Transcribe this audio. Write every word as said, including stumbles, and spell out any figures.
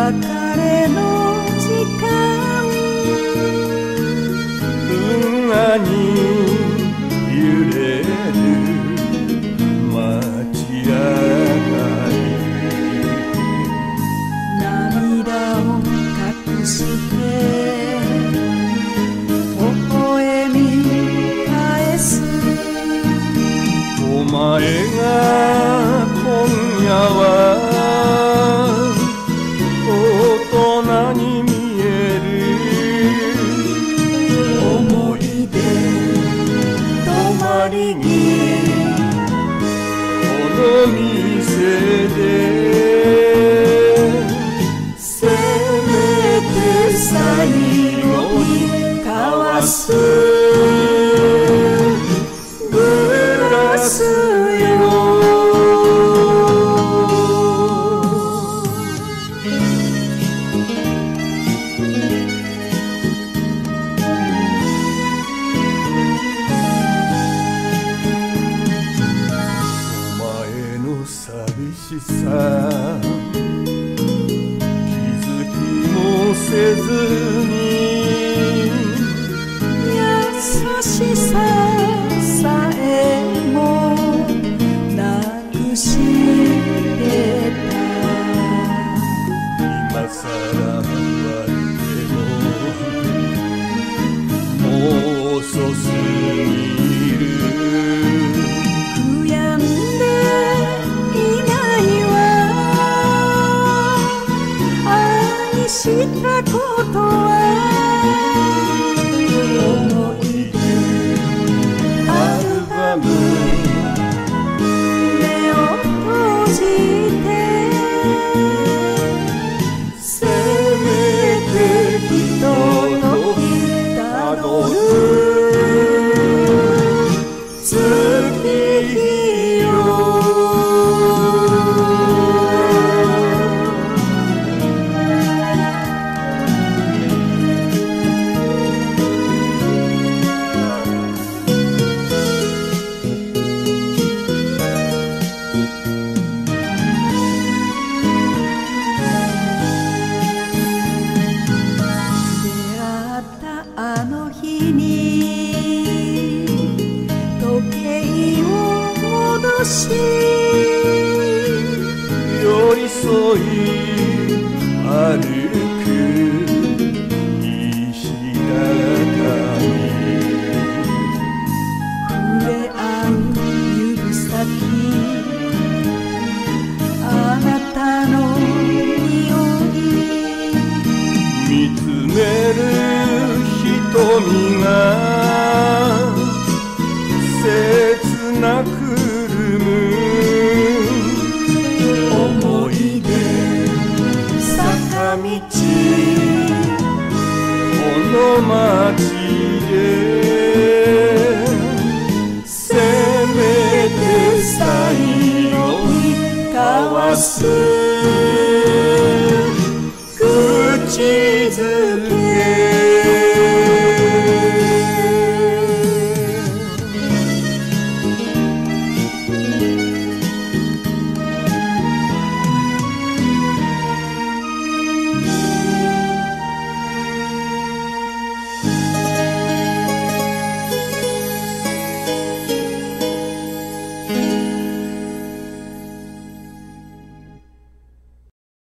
れの時間運河に揺れる街明かり涙を隠して微笑み返すお前が今夜は大人に見える思い出泊まりにこの店でせめて最後に交わすグラスよ寂しさ気づきもせずに優しささえもなくしてた今さら言われてももう遅すぎる悔やんでしたことは思い出アルバム目を閉じてせめてひとときたどる月日よあの日に時計を戻し寄り添い歩く石畳触れ合う指先あなたの匂い見つめる瞳が切なくるむ思い出坂道この街でせめて最後に交わす